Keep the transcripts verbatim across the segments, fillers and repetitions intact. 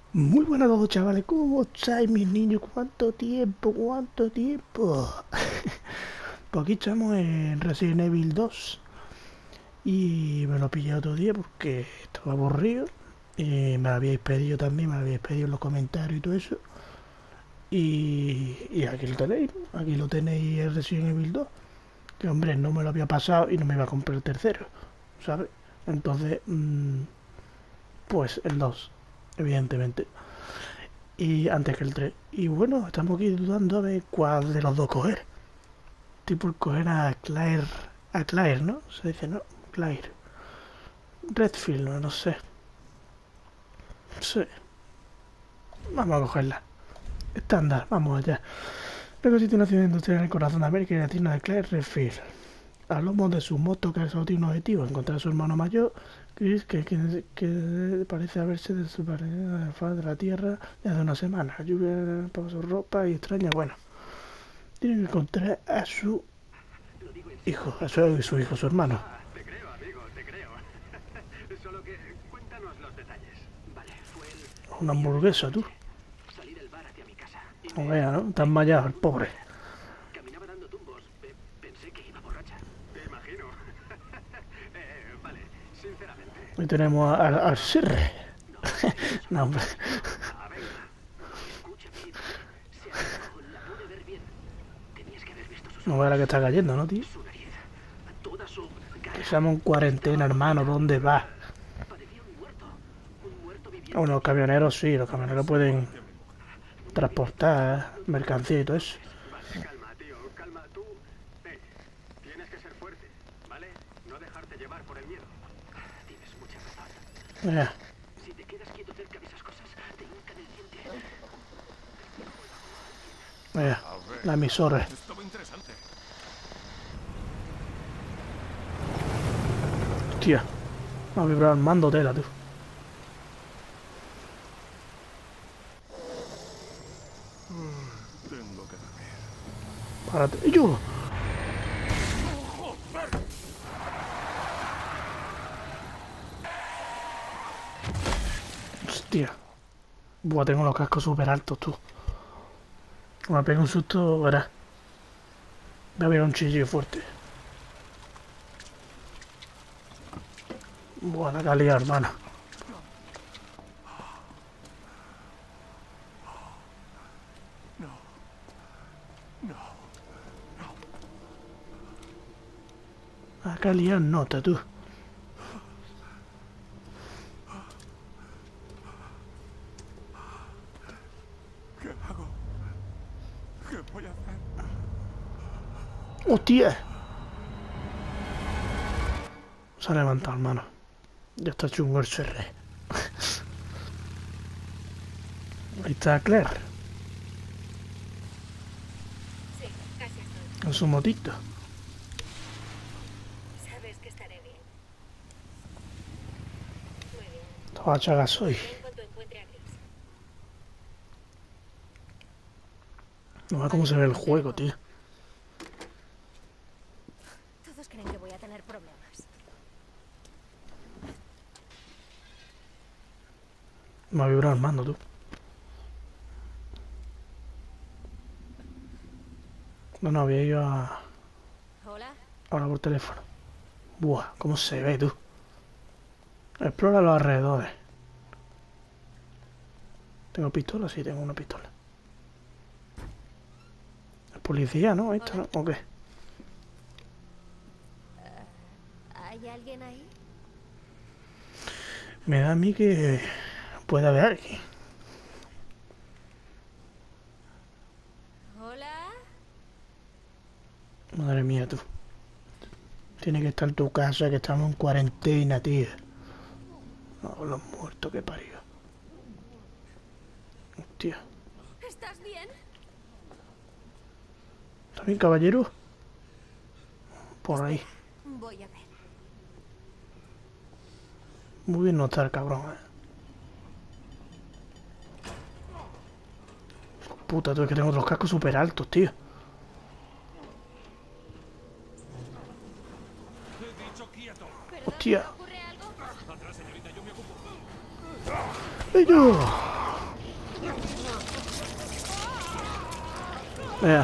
Muy buenas a todos, chavales. ¿Cómo estáis, mis niños? ¿Cuánto tiempo? ¿Cuánto tiempo? Pues aquí estamos en Resident Evil dos y me lo pillé otro día porque estaba aburrido. Y me lo habíais pedido también, me lo habíais pedido en los comentarios y todo eso. Y, y aquí lo tenéis, ¿no? Aquí lo tenéis el Resident Evil dos. Que hombre, no me lo había pasado y no me iba a comprar el tercero, ¿sabes? Entonces, mmm, pues el dos, evidentemente. Y antes que el tres. Y bueno, estamos aquí dudando a ver cuál de los dos coger. Estoy por coger a Claire. A Claire, ¿no? Se dice, ¿no? Claire. Redfield, no, no sé. Sí. Vamos a cogerla. Estándar, vamos allá. Luego existe una ciudad industrial en el corazón de América y la tienda de Claire Redfield. A lomo de su moto, que solo tiene un objetivo: encontrar a su hermano mayor, Chris, que, que, que parece haberse desaparecido de la faz de la tierra desde hace una semana. Lluvia para su ropa y extraña. Bueno, tiene que encontrar a su hijo, a su, su hijo, su hermano. Ah, te creo, amigo, te creo. Solo que cuéntanos los detalles. Vale, fue el Una viernes por la hamburguesa, tú. noche. Salí del bar hacia mi casa y No me veas, ¿no? encontré Tan con mallado, el una pobre. mujer. Caminaba dando tumbos. Pe- pensé que iba borracha. Te imagino. eh, vale, sinceramente. Y tenemos al, al Sirre. No, eso No, solo hombre. fue una broma. Venga. Escucha, Pete. Se acercó, la pude ver bien. Tenías que haber visto sus No veas la que ojos, está cayendo, ¿no, tío? su nariz, toda su Que cara. estamos en cuarentena, Estaba hermano. pálida. ¿Dónde va? Parecía un muerto. Un muerto Bueno, viviente. los camioneros sí, los camioneros pueden Muy bien. transportar mercancía y todo eso. Vale, calma, tío, calma. Tú, hey, tienes que ser fuerte, ¿vale? No dejarte llevar por el miedo. Tienes mucha razón. Mira, Si te quedas quieto cerca de esas cosas, te hincan el diente. mira. A ver, La emisora. estaba interesante. Hostia. Me ha vibrado el mando tela, tú. Tengo que dormir. Párate. ¡Yo! Hostia. Buah, tengo los cascos súper altos, tú. Me pega un susto, verás. Me ha pegado un chillo fuerte. Buah, la calidad, hermana. No, no. La calidad nota, tú. ¿Qué hago? ¿Qué voy a hacer? ¡Hostia! Se ha levantado, hermano. Ya está chungo el C R. Ahí está Claire. Sí, casi estoy. Con su motito. Sabes que estaré bien. Muy bien. Estaba hecha gasoil. Ven cuando encuentre a Chris. No ve cómo se ve el juego, tío. Todos creen que voy a tener problemas. Me ha vibrado el mando, tú. No, no, había ido a... Hola. ahora por teléfono. Buah, cómo se ve, tú. Explora los alrededores. ¿Tengo pistola? Sí, tengo una pistola. ¿Es policía, no? ¿Esto no? ¿O qué? ¿Hay alguien ahí? Me da a mí que puede haber alguien. Hola. Madre mía, tú. Tiene que estar en tu casa, que estamos en cuarentena, tío. No, los muertos que parió. Hostia. ¿Estás bien? ¿Está bien, caballero? Por ahí. Voy a ver. Muy bien no está el cabrón, eh. Puta, tú, es que tengo los cascos súper altos, tío. He dicho quieto. ¿Perdón? Hostia. ¿Ocurre algo? Atrás, señorita, yo me ocupo. ¡Ello! Vea.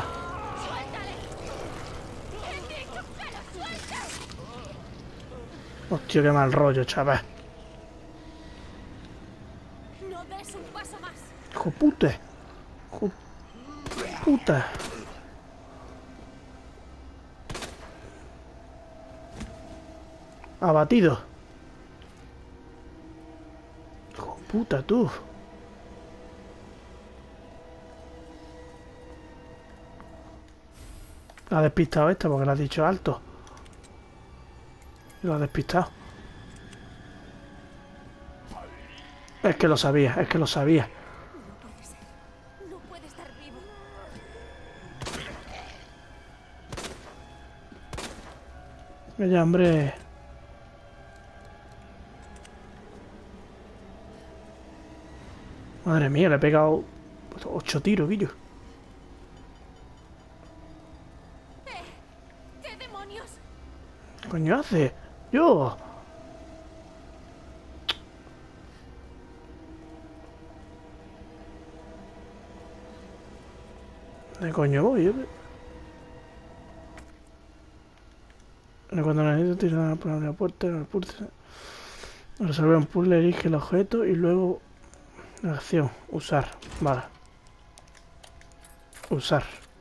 Hostia, qué mal rollo, chaval. No des un paso más. Hijo puta. Hijo puta. Abatido. Hijo puta, tú. La ha despistado esta porque le ha dicho alto. Y lo ha despistado. Es que lo sabía, es que lo sabía. No puede ser. No puede estar vivo. Vaya, hombre. Madre mía, le he pegado ocho tiros, Guillo. ¡Eh! ¿Qué demonios? ¿Qué coño hace? Yo. ¿De coño voy? Eh? Cuando necesito tirar por la puerta, el pulse. Resolver un puzzle, elige el objeto y luego la acción. Usar. Vale. Usar.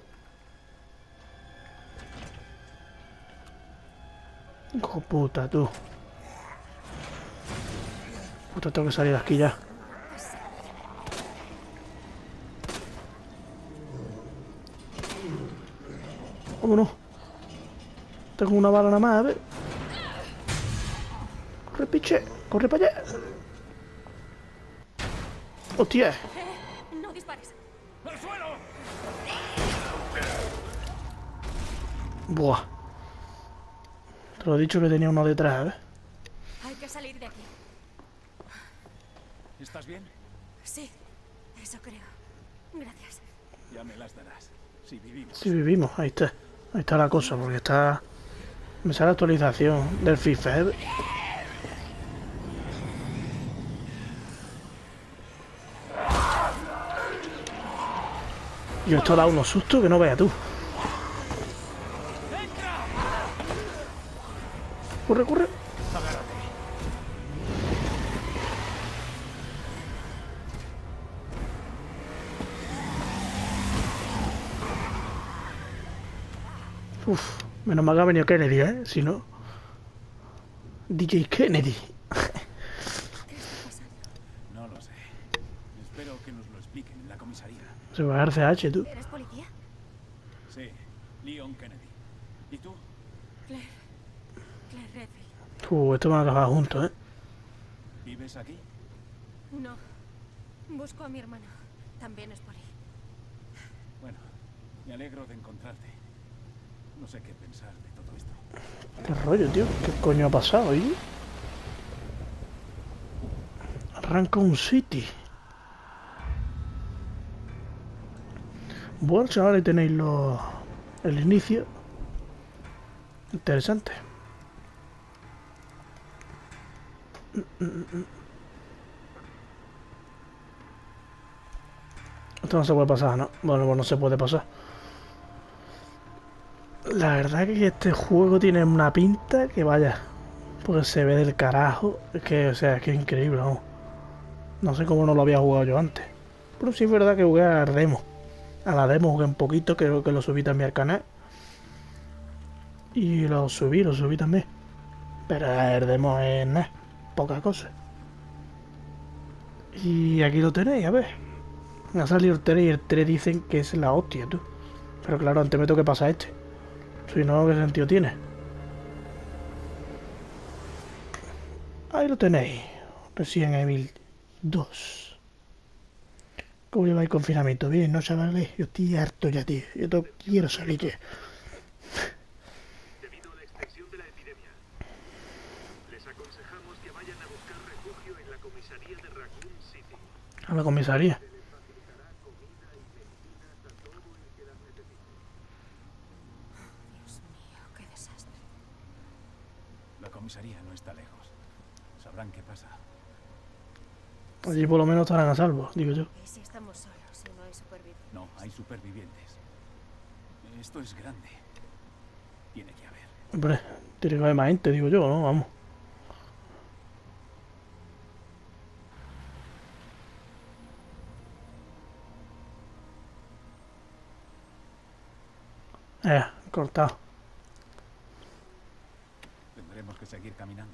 Hijo puta, tú. Puta, tengo que salir de aquí ya. Vámonos. Tengo una bala nada más, a ver. Corre, piche. Corre para allá. Hostia. Eh, no dispares. ¡Al suelo! Buah. Te lo he dicho que tenía uno detrás, ¿eh? Hay que salir de aquí. ¿Estás bien? Sí, eso creo. Gracias. Ya me las darás. Si vivimos. Si vivimos, ahí está. Ahí está la cosa, porque está... Me sale la actualización del FIFA, ¿eh? Yo esto da unos sustos que no veas tú. Corre, corre. Uf, menos mal que ha venido Kennedy, ¿eh? Si no... D J Kennedy. ¿Qué está pasando? No lo sé. Espero que nos lo expliquen en la comisaría. Se va a dar C H, tú. ¿Eres policía? Sí, Leon Kennedy. ¿Y tú? Claire. Claire Redfield. Uh, esto van a acabar juntos, ¿eh? ¿Vives aquí? No. Busco a mi hermano. También es poli. Bueno, me alegro de encontrarte. No sé qué pensar de todo esto. Qué rollo, tío. ¿Qué coño ha pasado ahí? Raccoon City. Bueno, chavales, tenéis los... el inicio. Interesante. Esto no se puede pasar, ¿no? Bueno, pues no se puede pasar. La verdad que este juego tiene una pinta que vaya. Porque se ve del carajo. Es que, o sea, es que es increíble, ¿no? No sé cómo no lo había jugado yo antes. Pero sí es verdad que jugué a la demo. A la demo jugué un poquito, creo que lo subí también al canal. Y lo subí, lo subí también. Pero el demo es nada, poca cosa. Y aquí lo tenéis, a ver. Me ha salido el tres y el tres dicen que es la hostia, tú. Pero claro, antes me tengo que pasar este. Si no, ¿qué sentido tiene? Ahí lo tenéis. Resident Evil dos. ¿Cómo lleváis el confinamiento? Bien, ¿no, chavales? Yo estoy harto ya, tío. Yo no quiero salir, tío. Debido a la extensión de la epidemia, les aconsejamos que vayan a buscar refugio en la comisaría de Raccoon City. A la comisaría. Se les facilitará comida y medicinas a todo el que las necesite. Dios mío, qué desastre. La comisaría no está lejos. Sabrán qué pasa. Allí por lo menos estarán a salvo, digo yo. ¿Y si estamos solos y no hay supervivientes? No, hay supervivientes. Esto es grande. Tiene que haber. Hombre, tiene que haber más gente, digo yo, ¿no? Vamos. Eh, cortado. Tendremos que seguir caminando.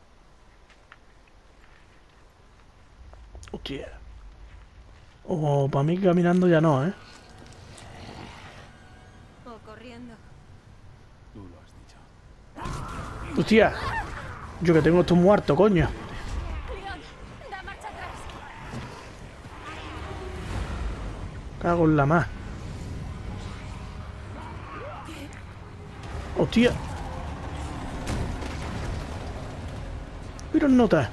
Hostia. O para mí caminando ya no, ¿eh? O corriendo. Tú lo has dicho. Hostia. Yo que tengo esto muerto, coño. Leon, da marcha atrás. Cago en la más. Hostia. Mira nota.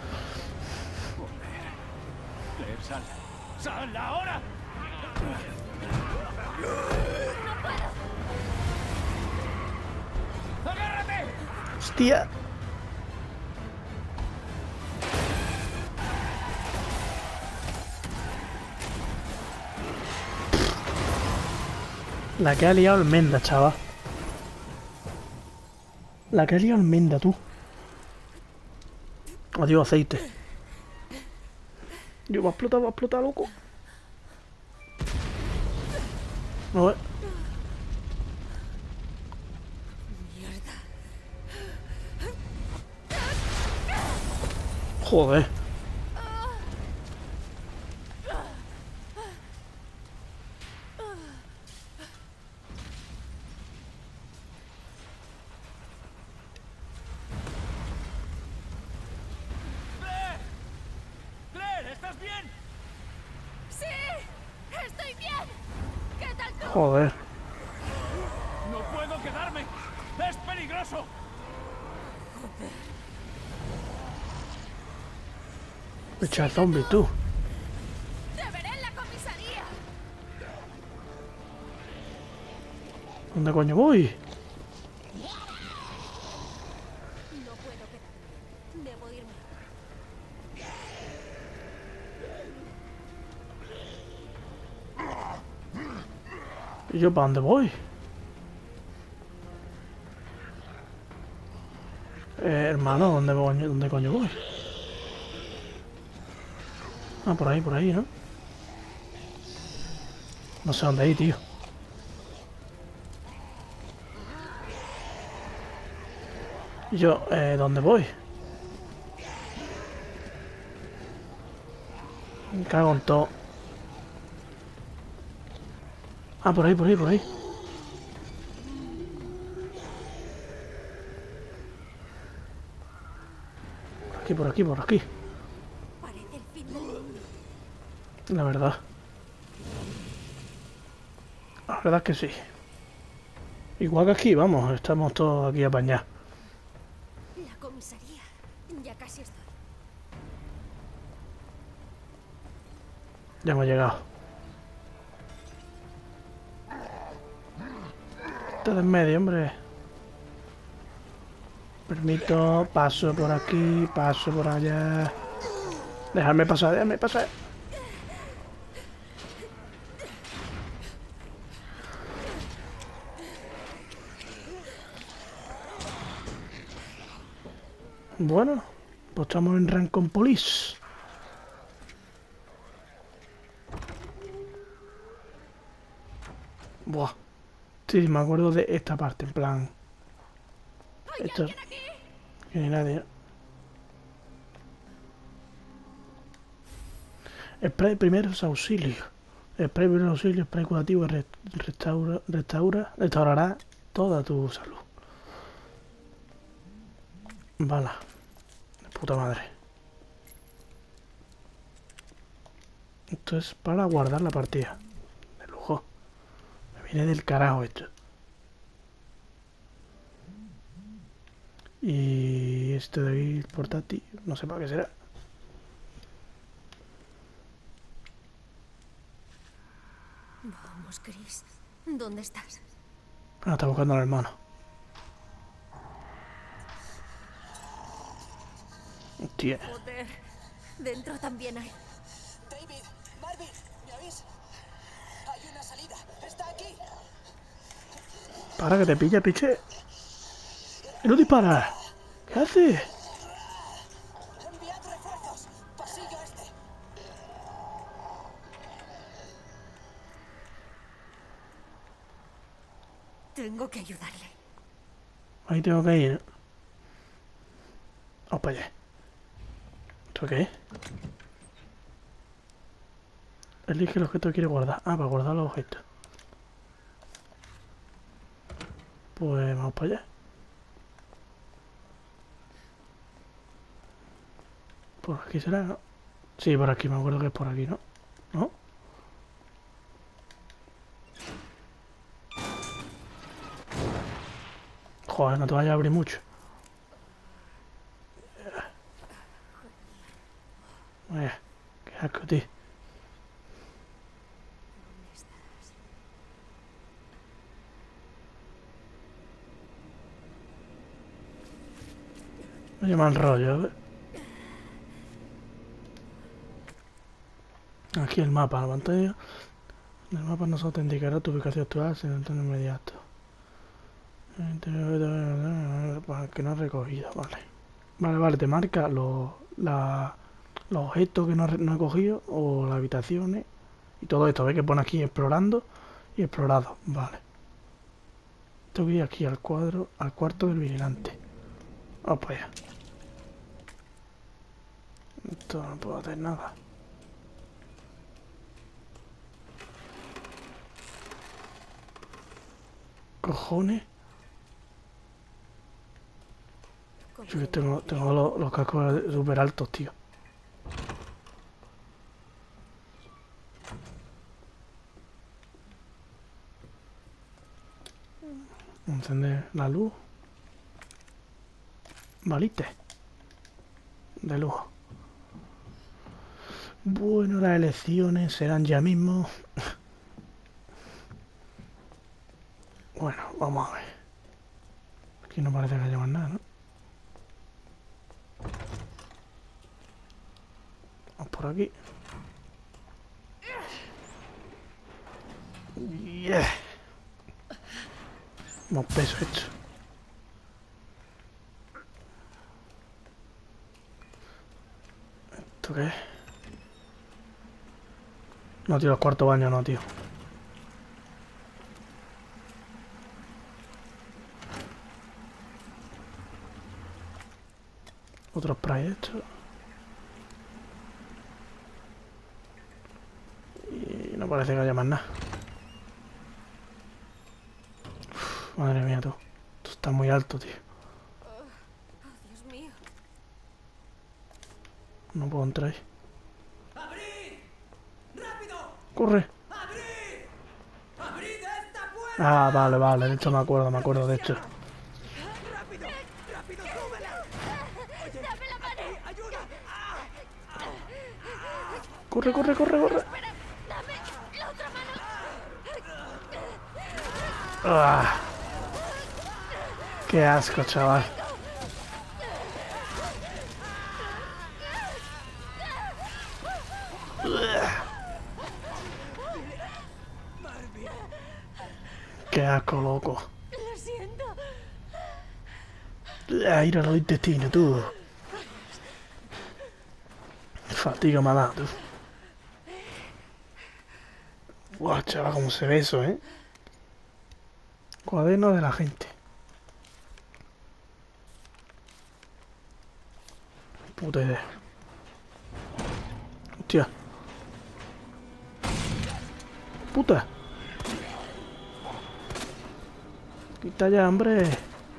Claire, sal. ¡Sal ahora! ¡Agárrate! Hostia. La que ha liado Almenda, chaval. La que ha liado Almenda, tú. Adiós, aceite. Yo, va a explotar, va a explotar, loco. A ver. Joder. ¡Claire! ¡Claire! ¿Estás bien? ¡Sí! ¡Estoy bien! ¿Qué tal tú? Joder. ¡No puedo quedarme! ¡Es peligroso! Echa zombie, tú. ¡Te veré en la comisaría! ¿Dónde coño voy? No puedo quedarme. Debo irme. ¿Y yo para dónde voy? Eh, hermano, ¿dónde coño, ¿dónde coño voy? Ah, por ahí, por ahí, ¿no? No sé dónde ir, tío. ¿Y yo, eh, dónde voy? Me cago en todo. Ah, por ahí, por ahí, por ahí. Por aquí, por aquí, por aquí. Parece el fin del mundo. La verdad. La verdad es que sí. Igual que aquí, vamos, estamos todos aquí apañados. La comisaría. Ya casi estoy. Ya hemos llegado. Está de en medio, hombre. Permito, paso por aquí, paso por allá. Dejadme pasar, déjame pasar. Bueno, pues estamos en Rancon Police. Buah. Sí, me acuerdo de esta parte, en plan. ¿Hay Esto. alguien aquí? Que ni nadie. Spray primeros auxilios. Spray primeros auxilios, spray curativo, re- restaura, restaura, restaurará toda tu salud. Bala. De puta madre. Esto es para guardar la partida. De lujo. Me viene del carajo esto. Y esto de ahí, portátil, no sé para qué será. Vamos, Chris. ¿Dónde estás? Ah, está buscando al hermano. Hostia. Joder. Dentro también hay. David, Marvin, ¿me oís? Hay una salida. Está aquí. Para que te pilla, piche. ¡Y no disparas! ¿Qué haces? Enviad refuerzos. Pasillo este. Tengo que ayudarle. Ahí tengo que ir. Vamos para allá. ¿Esto qué es? Elige el objeto que quiere guardar. Ah, para guardar los objetos. Pues vamos para allá. Por aquí será, ¿no? Sí, por aquí, me acuerdo que es por aquí, ¿no? ¿No? Joder, no te vayas a abrir mucho. Vaya, qué asco, tío. Me llaman rollo, a ver. Aquí el mapa, la pantalla. El mapa no solo te indicará tu ubicación actual, sino en tono inmediato. Que no has recogido, vale. Vale, vale, te marca los, la, los objetos que no, no he cogido o las habitaciones y todo esto. ¿Ves que pone aquí explorando y explorado? Vale. Tengo que ir aquí al cuadro, al cuarto del vigilante. Vamos para allá. Esto no puedo hacer nada. Cojones. Yo que tengo, tengo los, los cascos súper altos, tío. Encender la luz. Valite. De lujo. Bueno, las elecciones serán ya mismo. Bueno, vamos a ver. Aquí no parece que haya más nada, ¿no? Vamos por aquí. Yeah. Hemos peso hecho. ¿Esto qué es? No, tío, los cuartos baños no, tío. Otro spray hecho. Y no parece que haya más nada. Uf, madre mía, tú. Esto está muy alto, tío. Oh, Dios mío. No puedo entrar ahí. ¡Abrid! ¡Rápido! ¡Corre! ¡Abrid! ¡Abrid esta puerta! Ah, vale, vale. De hecho me acuerdo, me acuerdo, de hecho. ¡Rápido! ¡Rápido, súbela! Oye, ¡Dame la mano! aquí, ayuda. ¡Ah! ¡Corre, corre, corre, corre! Espera, dame la otra mano. ¡Ah! ¡Qué asco, chaval! ¡Qué asco, loco! Lo siento. ¡Ah, ir a los intestinos, tú! Fatiga me ha dado, tú. Guau, chaval, cómo se ve eso, ¿eh? Cuaderno de la gente. Puta idea. Hostia. Puta. Quita ya, hombre.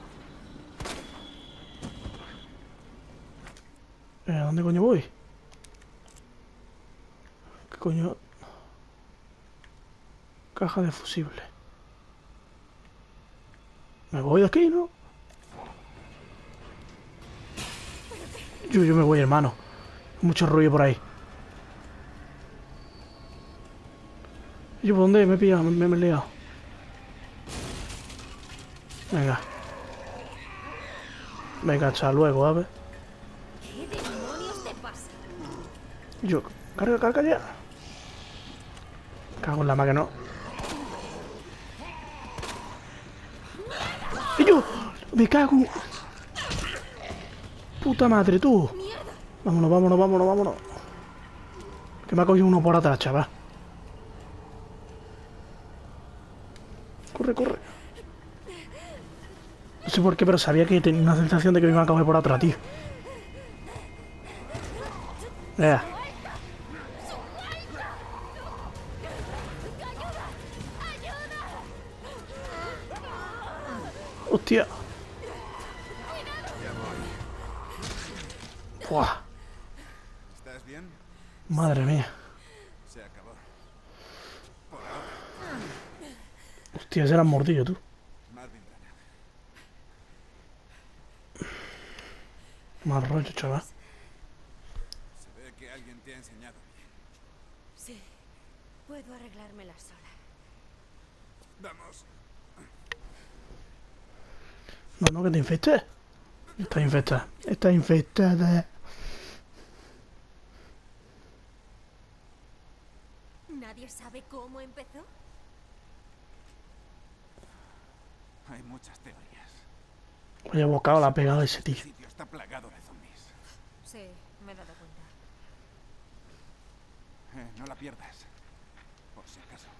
Eh, ¿a dónde coño voy? ¿Qué coño? Caja de fusible. Me voy de aquí, ¿no? Yo, yo me voy, hermano. Mucho ruido por ahí. ¿Yo por dónde? Me he pillado, me, me he liado. Venga. Venga, hasta luego, a ver. ¿Qué demonios te pasa? Yo, carga, carga ya. Cago en la máquina, no. ¡Y yo! ¡Me cago! ¡Puta madre, tú! Vámonos, vámonos, vámonos, vámonos. Que me ha cogido uno por atrás, chaval. Corre, corre. No sé por qué, pero sabía que tenía una sensación de que me iban a coger por atrás, tío. Vea. Hostia. Buah. ¿Estás bien? Madre mía. Se acabó. Por ahora. Hostia, ese era un mordillo, tú. Marvin Branagh. Mal rollo, chaval. Se ve que alguien te ha enseñado bien. Sí, puedo arreglármela sola. Vamos. No, no, que te infectes. Está infectada. Está infectada. ¿Nadie sabe cómo empezó? Hay muchas teorías. Vaya bocado la ha pegado ese tío. El sitio está plagado de zombies. Sí, me he dado cuenta. Eh, no la pierdas. Por si acaso.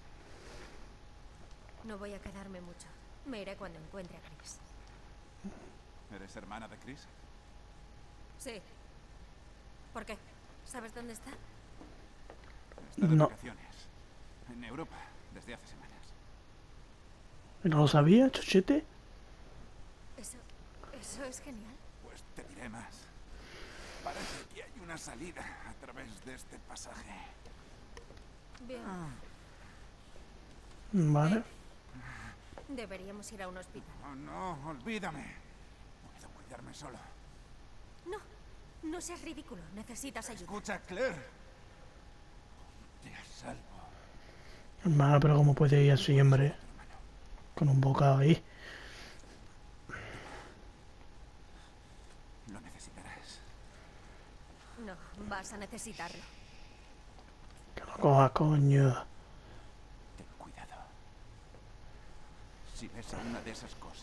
No voy a quedarme mucho. Me iré cuando encuentre a Chris. ¿Eres hermana de Chris? Sí. ¿Por qué? ¿Sabes dónde está? Está de No. vacaciones. En Europa, desde hace semanas. ¿No lo sabía, chochete? Eso... eso es genial. Pues te diré más. Parece que hay una salida a través de este pasaje. Bien. Vale. Deberíamos ir a un hospital. Oh, no, olvídame. Puedo cuidarme solo. No, no seas ridículo. Necesitas ayuda. Escucha, Claire. Te a salvo. Hermano, pero ¿cómo puede ir así, hombre? Con un bocado ahí. Lo necesitarás. No, vas a necesitarlo. Que lo coja, coño. Ten cuidado. Si ves a una de esas cosas,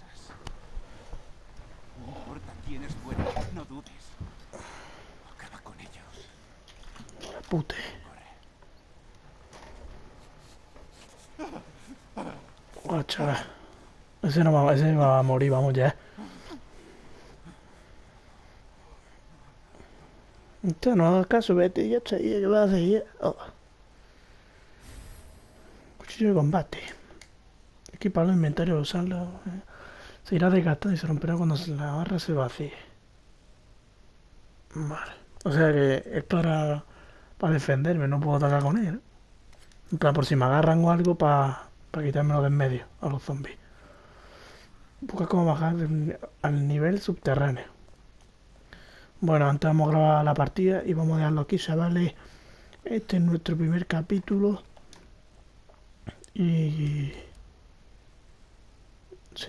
no importa quiénes fueran, no dudes. Acaba con ellos. Pute. Oh, chaval. Ese no va, ese va a morir, vamos ya. Usted no haga caso, vete, ya está ahí, ¿qué vas a hacer? Oh. Cuchillo de combate. Equiparlo en inventario, usarlo. Eh. Se irá desgastando y se romperá cuando la barra se vacíe. Vale. O sea que es para, para defenderme, no puedo atacar con él. En plan, por si me agarran o algo, para pa quitármelo de en medio a los zombies. Busca cómo bajar de, al nivel subterráneo. Bueno, antes vamos a grabar la partida y vamos a dejarlo aquí, chavales. Este es nuestro primer capítulo. Y... sí.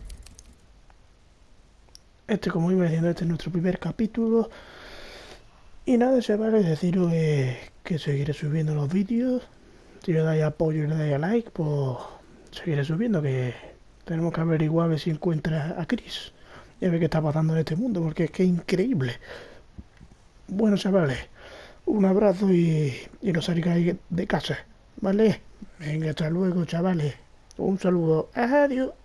Este, como iba diciendo, este es nuestro primer capítulo. Y nada, chavales, deciros que, que seguiré subiendo los vídeos. Si le dais apoyo y le dais a like, pues seguiré subiendo, que tenemos que averiguar a ver si encuentra a Chris. Y a ver qué está pasando en este mundo, porque es que es increíble. Bueno, chavales, un abrazo y, y no salgáis de casa, ¿vale? Venga, hasta luego, chavales. Un saludo. Adiós.